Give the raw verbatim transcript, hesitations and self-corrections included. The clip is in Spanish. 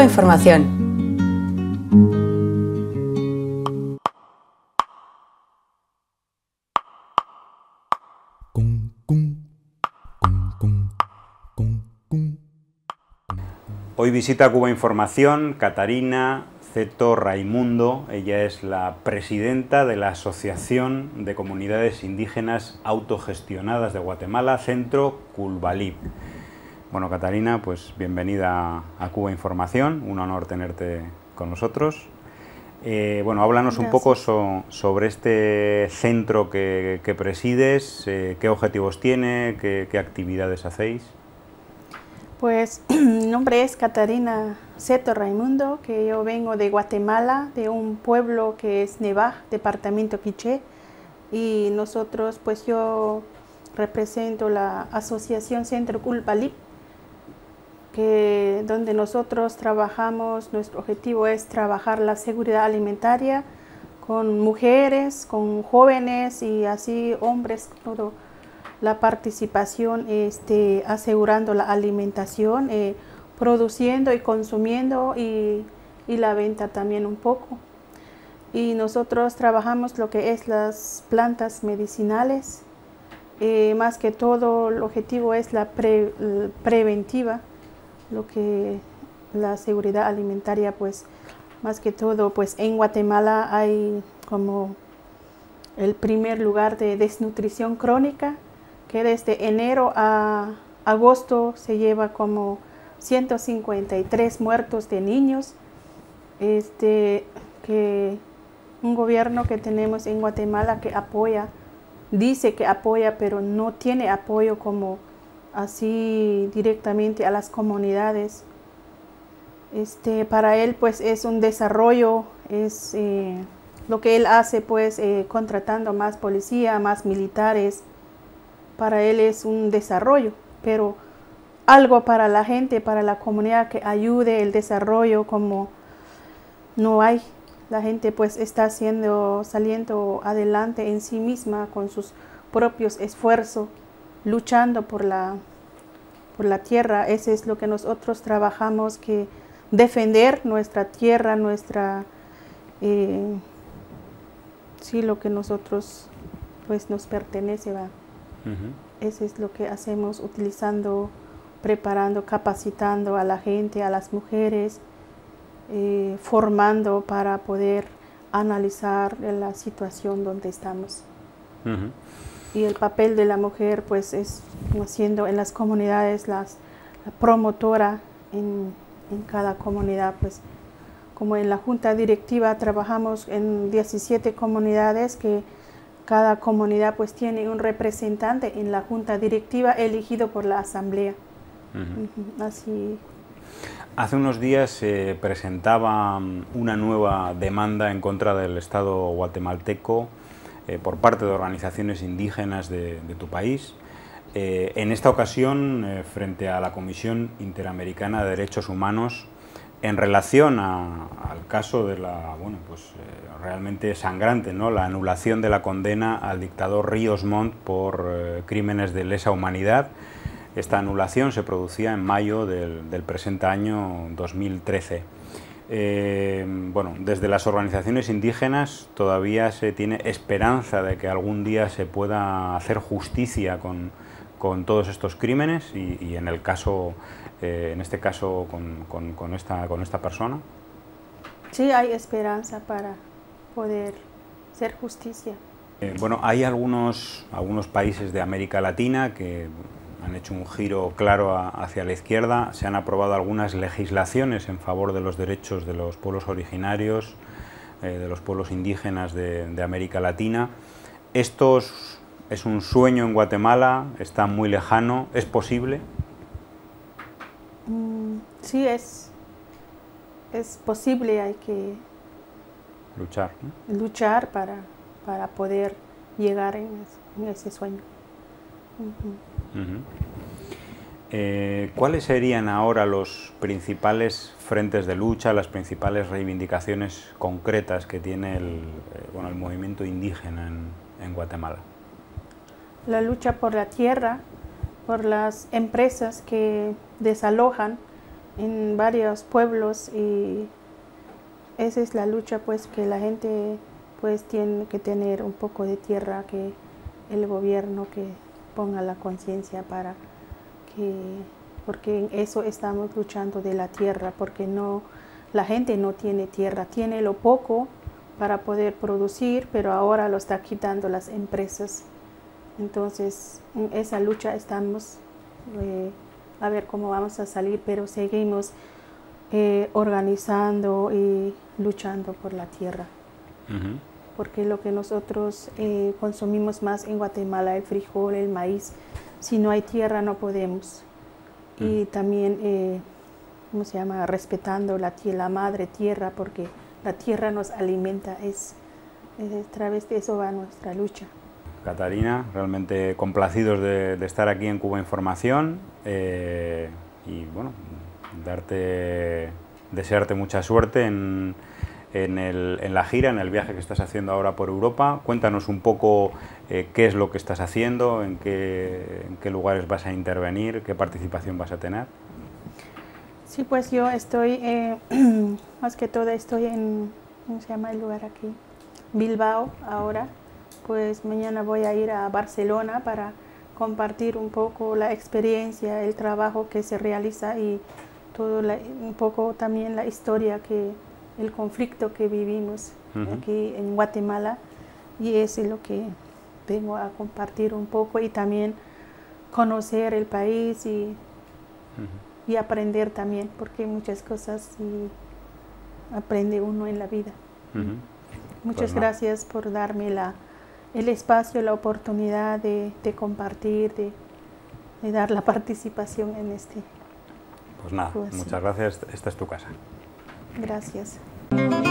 Información. Hoy visita Cuba Información Catarina Zeto Raimundo. Ella es la presidenta de la Asociación de Comunidades Indígenas Autogestionadas de Guatemala, Centro Culbalib. Bueno, Catarina, pues bienvenida a Cuba Información, un honor tenerte con nosotros. Eh, bueno, háblanos Gracias. un poco so, sobre este centro que, que presides, eh, qué objetivos tiene, qué, qué actividades hacéis. Pues mi nombre es Catarina Zeto Raimundo, que yo vengo de Guatemala, de un pueblo que es Nevaj, departamento Quiché, y nosotros, pues yo represento la Asociación Centro Culbalib, que donde nosotros trabajamos, nuestro objetivo es trabajar la seguridad alimentaria con mujeres, con jóvenes y así hombres, todo. La participación este, asegurando la alimentación, eh, produciendo y consumiendo y, y la venta también un poco. Y nosotros trabajamos lo que es las plantas medicinales, eh, más que todo el objetivo es la pre, preventiva, lo que la seguridad alimentaria, pues más que todo, pues en Guatemala hay como el primer lugar de desnutrición crónica, que desde enero a agosto se lleva como ciento cincuenta y tres muertos de niños, este, que un gobierno que tenemos en Guatemala que apoya, dice que apoya, pero no tiene apoyo como así directamente a las comunidades. Este, para él pues es un desarrollo, es eh, lo que él hace pues eh, contratando más policía, más militares. Para él es un desarrollo, pero algo para la gente, para la comunidad que ayude el desarrollo, como no hay. La gente pues está haciendo, saliendo adelante en sí misma con sus propios esfuerzos, luchando por la, por la tierra. Ese es lo que nosotros trabajamos, que defender nuestra tierra, nuestra, eh, sí, lo que nosotros pues nos pertenece, va. Uh-huh. Eso es lo que hacemos, utilizando, preparando, capacitando a la gente, a las mujeres, eh, formando para poder analizar la situación donde estamos. Uh-huh. Y el papel de la mujer pues es haciendo en las comunidades las, la promotora en, en cada comunidad, pues como en la junta directiva trabajamos en diecisiete comunidades, que cada comunidad pues tiene un representante en la junta directiva elegido por la asamblea. Uh-huh. Así. Hace unos días se eh, presentaba una nueva demanda en contra del Estado guatemalteco eh, por parte de organizaciones indígenas de, de tu país. Eh, en esta ocasión, eh, frente a la Comisión Interamericana de Derechos Humanos, en relación a, al caso de la, bueno, pues eh, realmente sangrante, ¿no?, la anulación de la condena al dictador Ríos Montt por eh, crímenes de lesa humanidad. Esta anulación se producía en mayo del, del presente año dos mil trece. Eh, bueno, desde las organizaciones indígenas todavía se tiene esperanza de que algún día se pueda hacer justicia con, con todos estos crímenes y, y en el caso, eh, en este caso con, con, con, esta, con esta persona. Sí, hay esperanza para poder hacer justicia. Eh, bueno, hay algunos, algunos países de América Latina que han hecho un giro claro a, hacia la izquierda. Se han aprobado algunas legislaciones en favor de los derechos de los pueblos originarios, eh, de los pueblos indígenas de, de América Latina. ¿Esto es un sueño en Guatemala? ¿Está muy lejano? ¿Es posible? Mm, sí, es, es posible. Hay que luchar, ¿no? luchar para, para poder llegar en, en ese sueño. Uh-huh. Uh-huh. Eh, ¿Cuáles serían ahora los principales frentes de lucha, las principales reivindicaciones concretas que tiene el, eh, bueno, el movimiento indígena en, en Guatemala? La lucha por la tierra, por las empresas que desalojan en varios pueblos, y esa es la lucha, pues, que la gente pues tiene que tener un poco de tierra, que el gobierno que ponga la conciencia para que, porque en eso estamos luchando, de la tierra, porque no, la gente no tiene tierra, tiene lo poco para poder producir, pero ahora lo está quitando las empresas. Entonces, en esa lucha estamos, eh, a ver cómo vamos a salir, pero seguimos eh, organizando y luchando por la tierra. Uh-huh. Porque lo que nosotros eh, consumimos más en Guatemala, el frijol, el maíz, si no hay tierra no podemos. Uh-huh. Y también, eh, ¿cómo se llama?, respetando la, la madre tierra, porque la tierra nos alimenta, es, es a través de eso va nuestra lucha. Catarina, realmente complacidos de, de estar aquí en Cuba Información, eh, y bueno, darte, desearte mucha suerte en, en, el, en la gira, en el viaje que estás haciendo ahora por Europa. Cuéntanos un poco eh, qué es lo que estás haciendo, en qué, en qué lugares vas a intervenir, qué participación vas a tener. Sí, pues yo estoy, eh, más que todo estoy en, ¿cómo se llama el lugar aquí? Bilbao ahora. Pues mañana voy a ir a Barcelona para compartir un poco la experiencia, el trabajo que se realiza y todo la, un poco también la historia, que el conflicto que vivimos uh-huh. aquí en Guatemala, y eso es lo que vengo a compartir un poco, y también conocer el país y, uh-huh. y aprender también, porque muchas cosas sí aprende uno en la vida. Uh-huh. Muchas pues gracias no. por darme la el espacio, la oportunidad de, de compartir, de, de dar la participación en este. Pues nada, muchas gracias, esta es tu casa. Gracias.